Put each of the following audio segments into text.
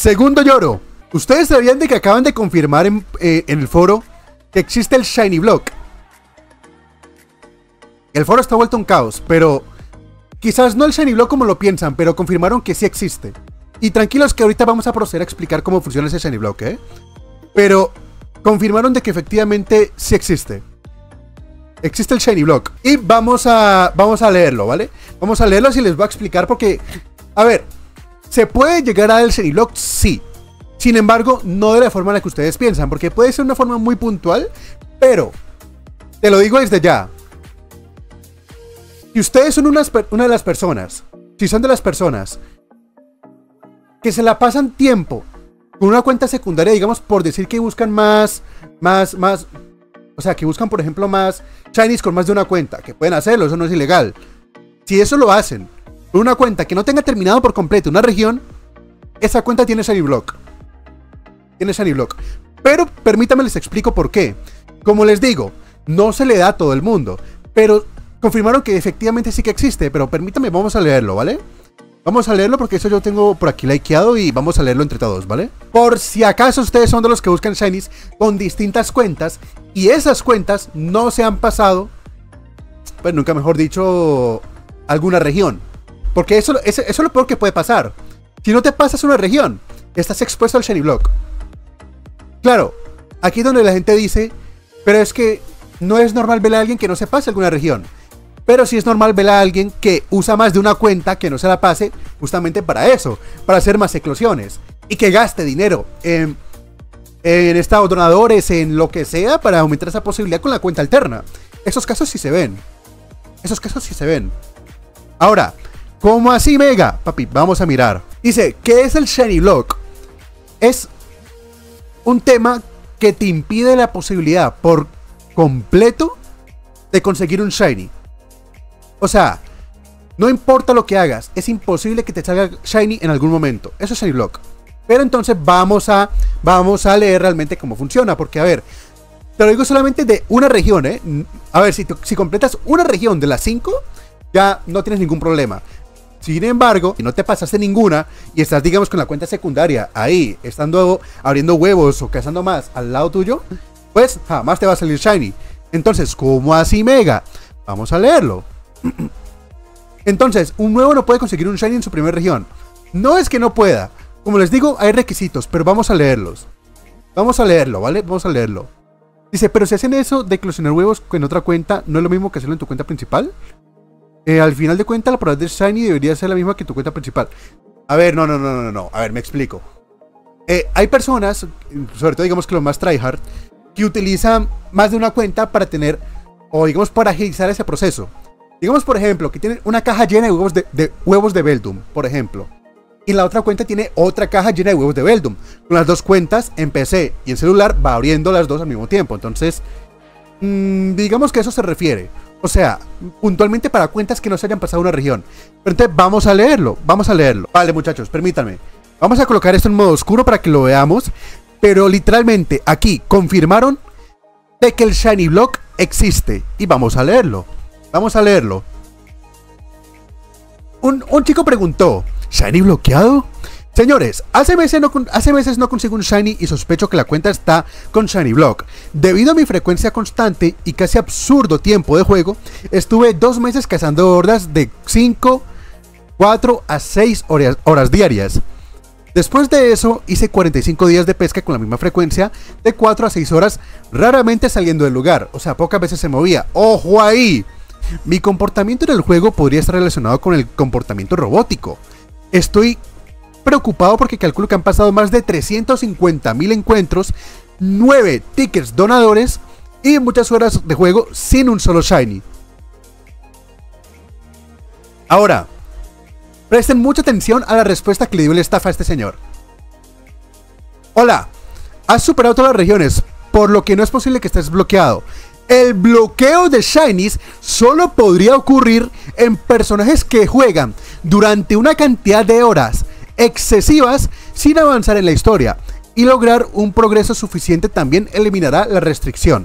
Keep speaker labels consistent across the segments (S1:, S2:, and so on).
S1: Segundo lloro. Ustedes sabían de que acaban de confirmar en el foro que existe el Shiny Block. El foro está vuelto un caos, pero quizás no el Shiny Block como lo piensan, pero confirmaron que sí existe. Y tranquilos que ahorita vamos a proceder a explicar cómo funciona ese Shiny Block, Pero confirmaron de que efectivamente sí existe. Existe el Shiny Block. Y vamos a leerlo, ¿vale? Vamos a leerlo y les voy a explicar porque... A ver, ¿se puede llegar al Shiny Block? Sí. Sin embargo, no de la forma en la que ustedes piensan, porque puede ser una forma muy puntual, pero te lo digo desde ya. Si ustedes son una de las personas, si son de las personas que se la pasan tiempo con una cuenta secundaria, digamos, por decir que buscan más, o sea, que buscan, por ejemplo, más shinies con más de una cuenta, que pueden hacerlo, eso no es ilegal. Si eso lo hacen con una cuenta que no tenga terminado por completo una región, esa cuenta tiene Shiny Block. Tiene Shiny Block. Pero permítanme les explico por qué. Como les digo, no se le da a todo el mundo, pero confirmaron que efectivamente sí que existe. Pero permítanme, vamos a leerlo, ¿vale? Vamos a leerlo porque eso yo tengo por aquí likeado y vamos a leerlo entre todos, ¿vale? Por si acaso ustedes son de los que buscan shinies con distintas cuentas y esas cuentas no se han pasado, pues nunca mejor dicho, alguna región. Porque eso es lo peor que puede pasar. Si no te pasas una región, estás expuesto al Shiny Block. Claro, aquí es donde la gente dice, pero es que no es normal ver a alguien que no se pase alguna región. Pero sí es normal ver a alguien que usa más de una cuenta que no se la pase justamente para eso, para hacer más eclosiones. Y que gaste dinero en estados donadores, en lo que sea, para aumentar esa posibilidad con la cuenta alterna. Esos casos sí se ven. Esos casos sí se ven. Ahora, ¿cómo así, Mega? Papi, vamos a mirar. Dice, ¿qué es el Shiny Block? Es un tema que te impide la posibilidad por completo de conseguir un Shiny. O sea, no importa lo que hagas, es imposible que te salga Shiny en algún momento. Eso es Shiny Block. Pero entonces vamos a leer realmente cómo funciona. Porque, a ver, te lo digo solamente de una región, A ver, si completas una región de las 5, ya no tienes ningún problema. Sin embargo, si no te pasaste ninguna y estás, digamos, con la cuenta secundaria ahí, estando abriendo huevos o cazando más al lado tuyo, pues jamás te va a salir Shiny. Entonces, ¿cómo así, Mega? Vamos a leerlo. Entonces, un nuevo no puede conseguir un Shiny en su primera región. No es que no pueda. Como les digo, hay requisitos, pero vamos a leerlos. Vamos a leerlo, ¿vale? Vamos a leerlo. Dice, pero si hacen eso de eclosionar huevos en otra cuenta, ¿no es lo mismo que hacerlo en tu cuenta principal? Al final de cuentas, la probabilidad de Shiny debería ser la misma que tu cuenta principal. A ver, no. A ver, me explico. Hay personas, sobre todo digamos que los más tryhard, que utilizan más de una cuenta para tener, o digamos para agilizar ese proceso. Digamos, por ejemplo, que tienen una caja llena de huevos de Beldum, por ejemplo. Y la otra cuenta tiene otra caja llena de huevos de Beldum. Con las dos cuentas, en PC y en celular, va abriendo las dos al mismo tiempo. Entonces, digamos que eso se refiere. O sea, puntualmente para cuentas que no se hayan pasado una región. Pero entonces vamos a leerlo. Vale, muchachos, permítanme. Vamos a colocar esto en modo oscuro para que lo veamos. Pero literalmente aquí confirmaron de que el Shiny Block existe. Y vamos a leerlo. Un chico preguntó, ¿Shiny bloqueado? Señores, hace meses no consigo un Shiny y sospecho que la cuenta está con Shiny Block. Debido a mi frecuencia constante y casi absurdo tiempo de juego, estuve 2 meses cazando hordas de 5, 4 a 6 horas diarias. Después de eso, hice 45 días de pesca con la misma frecuencia de 4 a 6 horas, raramente saliendo del lugar, o sea, pocas veces se movía. ¡Ojo ahí! Mi comportamiento en el juego podría estar relacionado con el comportamiento robótico. Estoy preocupado porque calculo que han pasado más de 350.000 encuentros, 9 tickets donadores y muchas horas de juego sin un solo Shiny. Ahora, presten mucha atención a la respuesta que le dio el staff a este señor. Hola, has superado todas las regiones, por lo que no es posible que estés bloqueado. El bloqueo de Shinies solo podría ocurrir en personajes que juegan durante una cantidad de horas excesivas sin avanzar en la historia, y lograr un progreso suficiente también eliminará la restricción.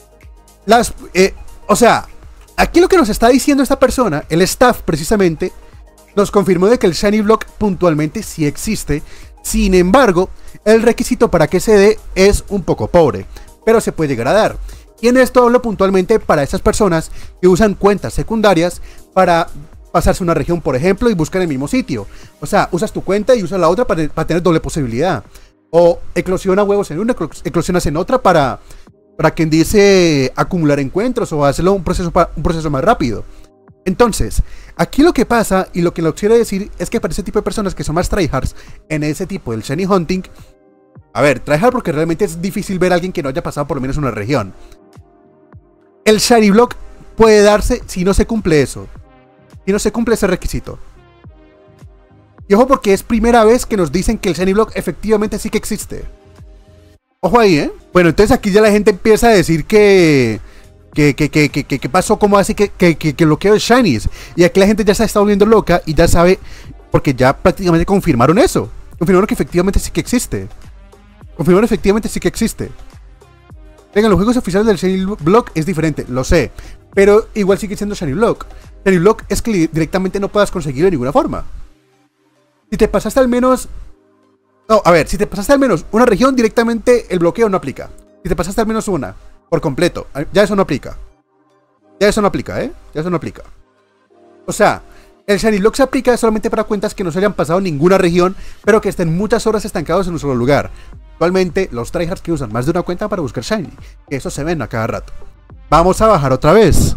S1: O sea, aquí lo que nos está diciendo esta persona, el staff precisamente, nos confirmó de que el Shiny Block puntualmente sí existe. Sin embargo, el requisito para que se dé es un poco pobre, pero se puede llegar a dar. Y en esto hablo puntualmente para esas personas que usan cuentas secundarias para pasarse una región, por ejemplo, y buscan el mismo sitio. O sea, usas tu cuenta y usas la otra para tener doble posibilidad. O eclosiona huevos en una, eclosionas en otra para quien dice acumular encuentros o hacerlo un proceso más rápido. Entonces, aquí lo que pasa y lo que lo quiero decir es que para ese tipo de personas que son más tryhards en ese tipo del shiny hunting, a ver, tryhard porque realmente es difícil ver a alguien que no haya pasado por lo menos una región. El shiny block puede darse si no se cumple eso, si no se cumple ese requisito. Y ojo porque es primera vez que nos dicen que el shiny block efectivamente sí que existe. Ojo ahí, ¿eh? Bueno, entonces aquí ya la gente empieza a decir ¿qué pasó? ¿Cómo así que bloqueo de shinies? Y aquí la gente ya se está volviendo loca y ya sabe, porque ya prácticamente confirmaron eso. Confirmaron que efectivamente sí que existe. Confirmaron efectivamente sí que existe. Venga, los juegos oficiales del Shiny Block es diferente, lo sé. Pero igual sigue siendo Shiny Block. Shiny Block es que directamente no puedas conseguirlo de ninguna forma. Si te pasaste al menos... No, a ver, si te pasaste al menos una región, directamente el bloqueo no aplica. Si te pasaste al menos una, por completo, ya eso no aplica. Ya eso no aplica, ¿eh? Ya eso no aplica. O sea, el Shiny Block se aplica solamente para cuentas que no se hayan pasado ninguna región, pero que estén muchas horas estancados en un solo lugar. Actualmente, los tryhards que usan más de una cuenta para buscar Shiny, que eso se ven a cada rato. Vamos a bajar otra vez.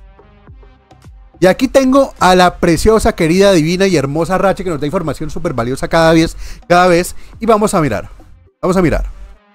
S1: Y aquí tengo a la preciosa, querida, divina y hermosa Rache que nos da información súper valiosa cada vez. Y vamos a mirar. Vamos a mirar.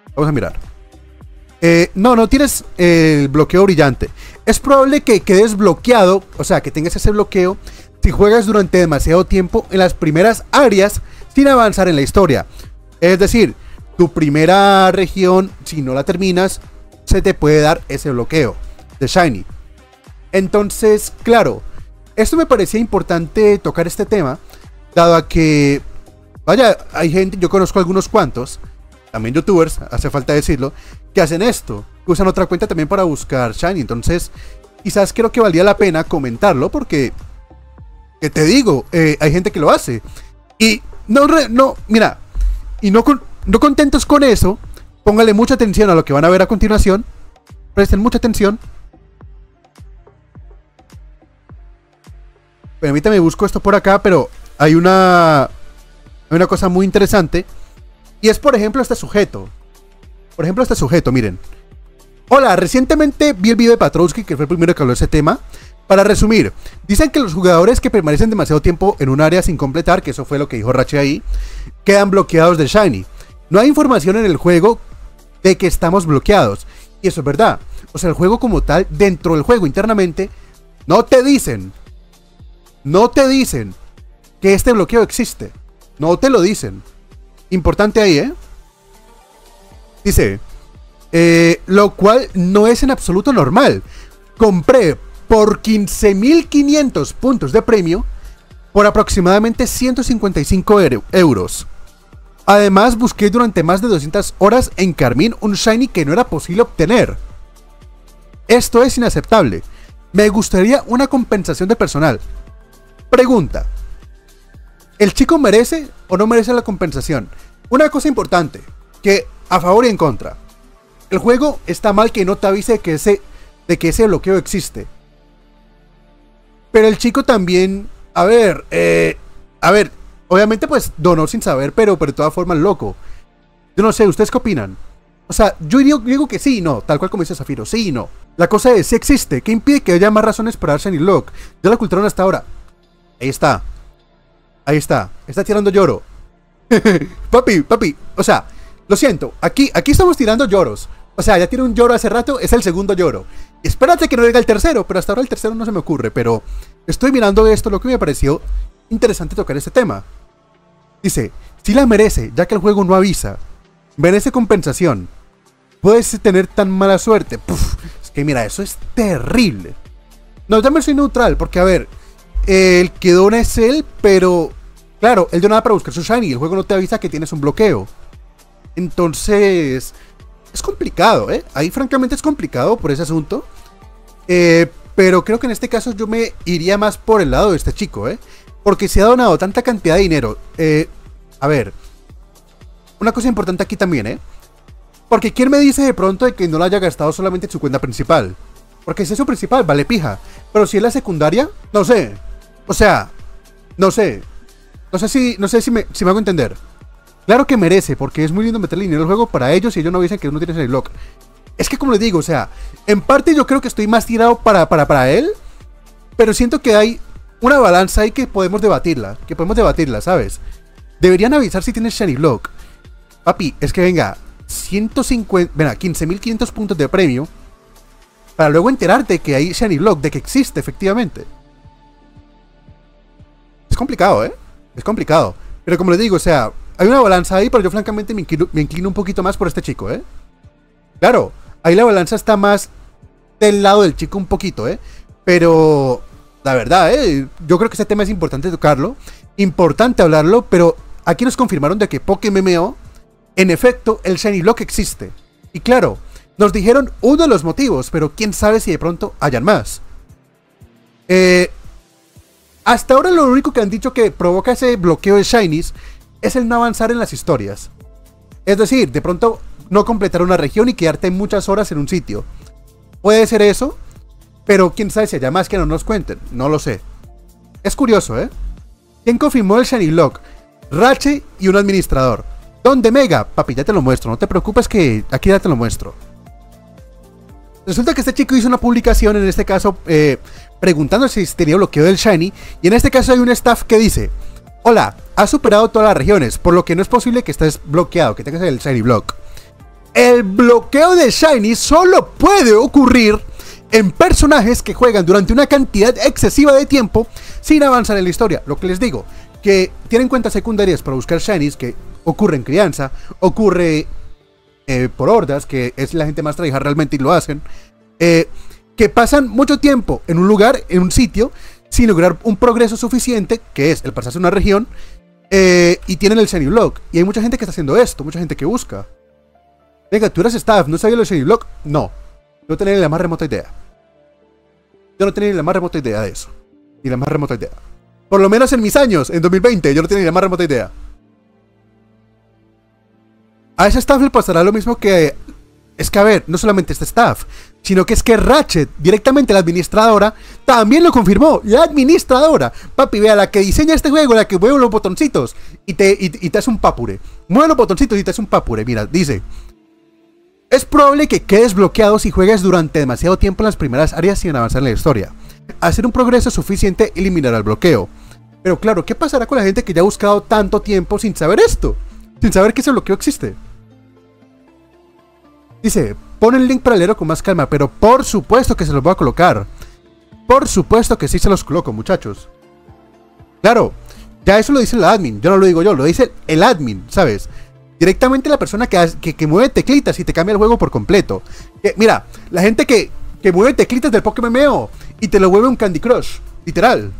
S1: No tienes el bloqueo brillante. Es probable que quedes bloqueado, o sea, que tengas ese bloqueo si juegas durante demasiado tiempo en las primeras áreas sin avanzar en la historia. Es decir, tu primera región, si no la terminas, se te puede dar ese bloqueo de Shiny. Entonces, claro, esto me parecía importante tocar este tema, dado a que, vaya, hay gente, yo conozco algunos cuantos, también youtubers, hace falta decirlo, que hacen esto, que usan otra cuenta también para buscar Shiny. Entonces, quizás creo que valía la pena comentarlo porque, que te digo, hay gente que lo hace. Y mira, y no contentos con eso, póngale mucha atención a lo que van a ver a continuación. Presten mucha atención. Permítame, busco esto por acá, pero hay una cosa muy interesante. Y es, por ejemplo, este sujeto. Miren. Hola, recientemente vi el video de Patrowski, que fue el primero que habló de ese tema. Para resumir, dicen que los jugadores que permanecen demasiado tiempo en un área sin completar, que eso fue lo que dijo Rache ahí, quedan bloqueados de Shiny. No hay información en el juego de que estamos bloqueados. Y eso es verdad. O sea, el juego como tal, dentro del juego internamente, no te dicen que este bloqueo existe. No te lo dicen. Importante ahí, ¿eh? Dice, lo cual no es en absoluto normal. Compré por 15.500 puntos de premio por aproximadamente 155 euros. Además, busqué durante más de 200 horas en Carmín un Shiny que no era posible obtener. Esto es inaceptable. Me gustaría una compensación de personal. Pregunta: ¿el chico merece o no merece la compensación? Una cosa importante, que a favor y en contra. El juego está mal que no te avise de que ese bloqueo existe. Pero el chico también, a ver, obviamente pues donó sin saber, pero de todas formas loco. Yo no sé, ¿ustedes qué opinan? O sea, yo digo que sí y no, tal cual como dice Zafiro, sí y no. La cosa es, si existe, ¿qué impide que haya más razones para dar Shiny Block? Ya lo ocultaron hasta ahora. Ahí está. Está tirando lloro. papi, o sea, lo siento, aquí estamos tirando lloros. O sea, ya tiene un lloro hace rato, es el segundo lloro. Espérate que no llegue el tercero, pero hasta ahora el tercero no se me ocurre. Pero estoy mirando esto, lo que me pareció interesante tocar este tema. Dice, si la merece, ya que el juego no avisa. Merece compensación. Puedes tener tan mala suerte. Puf, es que mira, eso es terrible. No, ya me soy neutral, porque a ver, el que dona es él, pero claro, él dona para buscar su Shiny y el juego no te avisa que tienes un bloqueo. Entonces, es complicado, ¿eh? Ahí francamente es complicado por ese asunto. Pero creo que en este caso yo me iría más por el lado de este chico, ¿eh? Porque se ha donado tanta cantidad de dinero. A ver, una cosa importante aquí también, porque ¿quién me dice de pronto de que no la haya gastado solamente en su cuenta principal? Porque si es su principal, vale pija. Pero si es la secundaria, no sé. O sea, no sé. No sé si me hago entender. Claro que merece, porque es muy lindo meterle dinero al juego para ellos y ellos no dicen que uno tiene ese block. Es que como les digo, o sea, en parte yo creo que estoy más tirado para él, pero siento que hay una balanza ahí que podemos debatirla, ¿sabes? Deberían avisar si tienes Shiny Block. Papi, es que venga, 15.500 puntos de premio para luego enterarte que hay Shiny Block, de que existe efectivamente. Es complicado, es complicado. Pero como les digo, o sea, hay una balanza ahí, pero yo francamente me inclino un poquito más por este chico, Claro, ahí la balanza está más del lado del chico un poquito, pero la verdad, yo creo que este tema es importante tocarlo, importante hablarlo, pero aquí nos confirmaron de que PokéMMO, en efecto, el Shiny Block existe. Y claro, nos dijeron uno de los motivos, pero quién sabe si de pronto hayan más. Hasta ahora lo único que han dicho que provoca ese bloqueo de Shinies es el no avanzar en las historias. Es decir, de pronto no completar una región y quedarte muchas horas en un sitio. Puede ser eso, pero quién sabe si haya más que no nos cuenten. No lo sé. Es curioso, ¿Quién confirmó el Shiny Block? Rache y un administrador. ¿Dónde, Mega? Papi, ya te lo muestro. No te preocupes que aquí ya te lo muestro. Resulta que este chico hizo una publicación, en este caso, preguntando si tenía bloqueo del Shiny. Y en este caso hay un staff que dice: hola, has superado todas las regiones, por lo que no es posible que estés bloqueado, que tengas el Shiny Block. El bloqueo de Shiny solo puede ocurrir en personajes que juegan durante una cantidad excesiva de tiempo sin avanzar en la historia. Lo que les digo, que tienen cuentas secundarias para buscar Shinies, que ocurre en crianza, ocurre por hordas, que es la gente más tryhard realmente y lo hacen, que pasan mucho tiempo en un lugar, en un sitio, sin lograr un progreso suficiente, que es el pasarse a una región, y tienen el Shiny Block. Y hay mucha gente que está haciendo esto, mucha gente que busca. Venga, tú eres staff, ¿no sabías el Shiny Block? No, no tenía ni la más remota idea. Yo no tenía ni la más remota idea de eso. Ni la más remota idea. Por lo menos en mis años, en 2020, yo no tenía ni la más remota idea. A ese staff le pasará lo mismo que... Es que, a ver, no solamente este staff, sino que es que Ratchet, directamente la administradora, también lo confirmó. La administradora. Papi, vea, la que diseña este juego, la que mueve los botoncitos y te hace un papure. Mueve los botoncitos y te hace un papure. Mira, dice: es probable que quedes bloqueado si juegas durante demasiado tiempo en las primeras áreas sin avanzar en la historia. Hacer un progreso suficiente eliminará el bloqueo. Pero claro, ¿qué pasará con la gente que ya ha buscado tanto tiempo sin saber esto? Sin saber que ese bloqueo existe. Dice: pon el link para leerlo con más calma, pero por supuesto que se los voy a colocar. Por supuesto que sí se los coloco, muchachos. Claro, ya eso lo dice el admin, yo no lo digo yo, lo dice el admin, ¿sabes? Directamente la persona que mueve teclitas y te cambia el juego por completo. Mira, la gente que mueve teclitas del PokéMMO y te lo vuelve un Candy Crush, literal.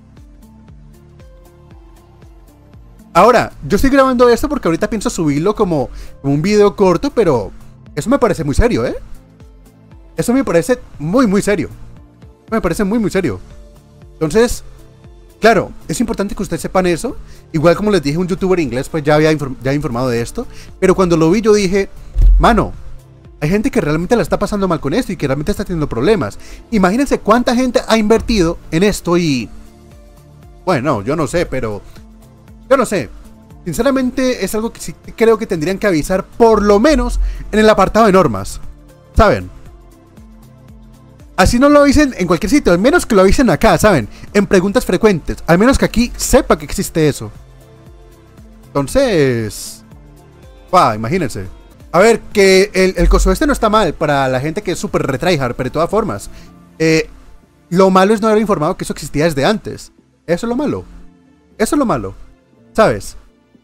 S1: Ahora, yo estoy grabando esto porque ahorita pienso subirlo como un video corto, pero eso me parece muy serio, Eso me parece muy serio. Me parece muy serio. Entonces, claro, es importante que ustedes sepan eso. Igual como les dije, un youtuber inglés pues ya había informado de esto. Pero cuando lo vi yo dije: mano, hay gente que realmente la está pasando mal con esto y que realmente está teniendo problemas. Imagínense cuánta gente ha invertido en esto y... Bueno, yo no sé, pero... Yo no sé. Sinceramente es algo que sí creo que tendrían que avisar, por lo menos en el apartado de normas. ¿Saben? Así no lo avisen en cualquier sitio, al menos que lo avisen acá, ¿saben? En preguntas frecuentes, al menos que aquí sepa que existe eso. Entonces... imagínense. A ver, que el coso este no está mal para la gente que es súper retryhard, pero de todas formas, lo malo es no haber informado que eso existía desde antes. Eso es lo malo. Eso es lo malo. ¿Sabes?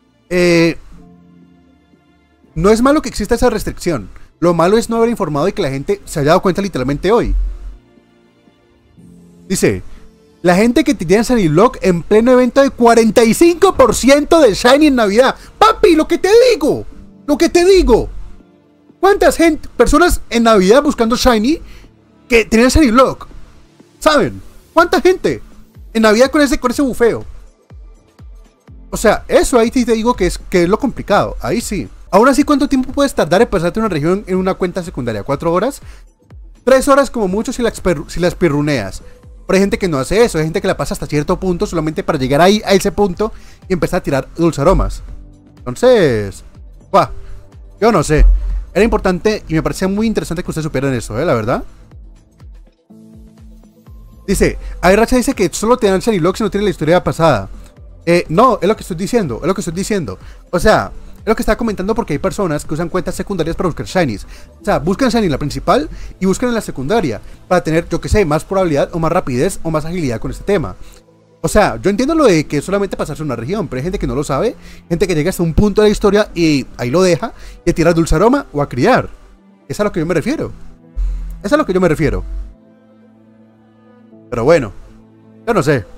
S1: No es malo que exista esa restricción. Lo malo es no haber informado y que la gente se haya dado cuenta literalmente hoy. Dice: la gente que tiene Shiny Block en pleno evento de 45% de Shiny en Navidad. Papi, lo que te digo. Lo que te digo. ¿Cuántas personas en Navidad buscando Shiny que tenían Shiny Block? ¿Saben? ¿Cuánta gente en Navidad con ese bufeo? O sea, eso ahí sí te digo que es lo complicado. Ahí sí. Aún así, ¿cuánto tiempo puedes tardar en pasarte una región en una cuenta secundaria? ¿4 horas? 3 horas como mucho si las pirruneas. Pero hay gente que no hace eso. Hay gente que la pasa hasta cierto punto solamente para llegar ahí a ese punto y empezar a tirar dulzaromas. Entonces, ¡buah! Yo no sé. Era importante y me parecía muy interesante que ustedes supieran eso, la verdad. Dice, Racha dice que solo te dan Shiny Blocks y no tiene la historia pasada. No, es lo que estoy diciendo, es lo que estoy diciendo. O sea, es lo que estaba comentando porque hay personas que usan cuentas secundarias para buscar Shinies. O sea, buscan Shiny en la principal y buscan en la secundaria para tener, yo que sé, más probabilidad o más rapidez o más agilidad con este tema. O sea, yo entiendo lo de que solamente pasarse una región, pero hay gente que no lo sabe, gente que llega hasta un punto de la historia y ahí lo deja y a tirar dulzaroma o a criar. Eso es a lo que yo me refiero. Eso es a lo que yo me refiero. Pero bueno, yo no sé.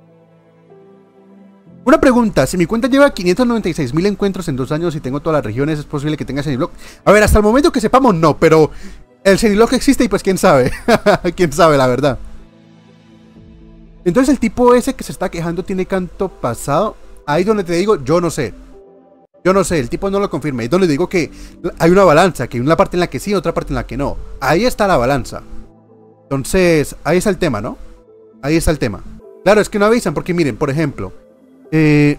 S1: Una pregunta, si mi cuenta lleva 596.000 encuentros en 2 años y tengo todas las regiones, ¿es posible que tenga Shiny Block? A ver, hasta el momento que sepamos no, pero el Shiny Block existe y pues quién sabe. Quién sabe, la verdad. Entonces el tipo ese que se está quejando tiene canto pasado. Ahí donde te digo, yo no sé. Yo no sé, el tipo no lo confirma. Ahí donde digo que hay una balanza, que hay una parte en la que sí, otra parte en la que no. Ahí está la balanza. Entonces, ahí está el tema, ¿no? Ahí está el tema. Claro, es que no avisan porque miren, por ejemplo, el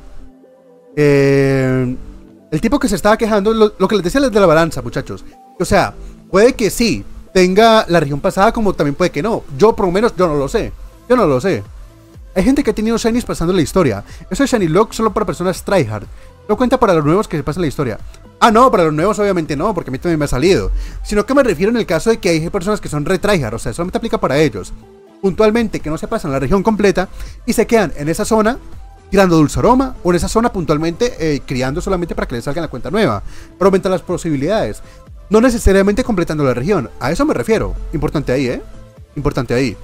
S1: tipo que se estaba quejando, lo que les decía de la balanza, muchachos. O sea, puede que sí tenga la región pasada, como también puede que no. Yo, por lo menos, yo no lo sé. Yo no lo sé. Hay gente que ha tenido Shinies pasando la historia. Eso es Shiny Lock solo para personas tryhard. No cuenta para los nuevos que se pasan la historia. Ah, no, para los nuevos obviamente no, porque a mí también me ha salido. Sino que me refiero en el caso de que hay personas que son re tryhard. O sea, solamente aplica para ellos. Puntualmente, que no se pasan la región completa y se quedan en esa zona tirando dulzaroma, o en esa zona puntualmente criando solamente para que les salga la cuenta nueva, para aumentar las posibilidades, no necesariamente completando la región. A eso me refiero. Importante ahí, importante ahí.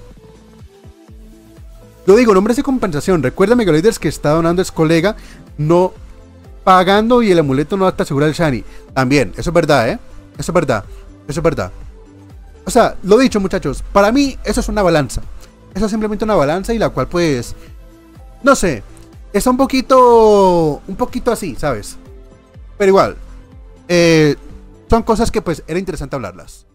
S1: Yo digo, nombres de compensación. Recuerda, Megaladers, que está donando es colega, no pagando, y el amuleto no te asegura el Shiny. También, eso es verdad, Eso es verdad, eso es verdad. O sea, lo dicho, muchachos, para mí eso es una balanza. Eso es simplemente una balanza y la cual, pues, no sé, está un poquito así, ¿sabes? Pero igual, son cosas que pues era interesante hablarlas.